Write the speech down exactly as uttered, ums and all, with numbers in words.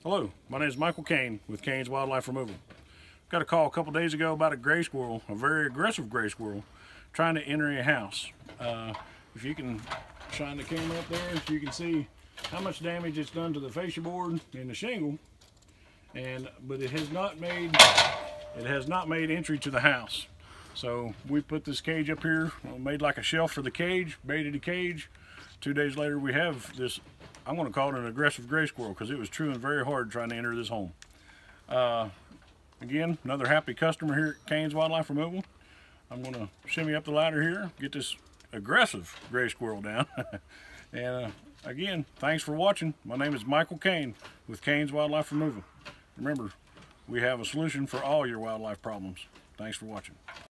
Hello, my name is Michael Kane with Kane's Wildlife Removal. Got a call a couple days ago about a gray squirrel, a very aggressive gray squirrel, trying to enter a house. Uh, if you can shine the camera up there, so you can see how much damage it's done to the fascia board and the shingle, and but it has not made it has not made entry to the house. So we put this cage up here, made like a shelf for the cage, baited the cage. Two days later, we have this, I'm going to call it an aggressive gray squirrel because it was chewing very hard trying to enter this home. Uh, again, another happy customer here at Kane's Wildlife Removal. I'm going to shimmy up the ladder here, get this aggressive gray squirrel down. and uh, again, thanks for watching. My name is Michael Kane with Kane's Wildlife Removal. Remember, we have a solution for all your wildlife problems. Thanks for watching.